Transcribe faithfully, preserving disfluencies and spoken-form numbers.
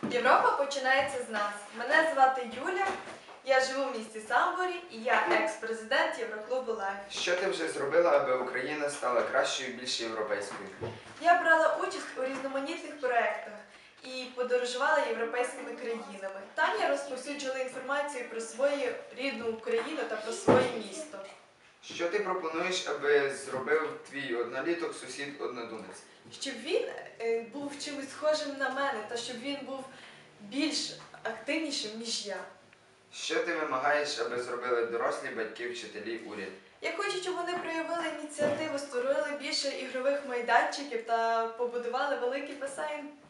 Європа починається з нас. Мене звати Юля, я живу в місті Самборі і я екс-президент Євроклубу Лайф. Що ти вже зробила, аби Україна стала кращою і більш європейською? Я брала участь у різноманітних проєктах і подорожувала європейськими країнами. Там я розповсюджувала інформацію про свою рідну Україну та про своє місто. Що ти пропонуєш, аби зробив твій одноліток сусід-однодумець? Щоб він е, був чимось схожим на мене та щоб він був більш активнішим, ніж я. Що ти вимагаєш, аби зробили дорослі, батьки, вчителі, уряд? Я хочу, щоб вони проявили ініціативу, створили більше ігрових майданчиків та побудували великий басейн.